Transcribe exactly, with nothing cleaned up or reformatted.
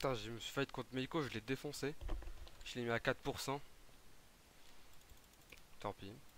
Putain, je me suis fight contre Meiko, je l'ai défoncé. Je l'ai mis à quatre pour cent. Tant pis.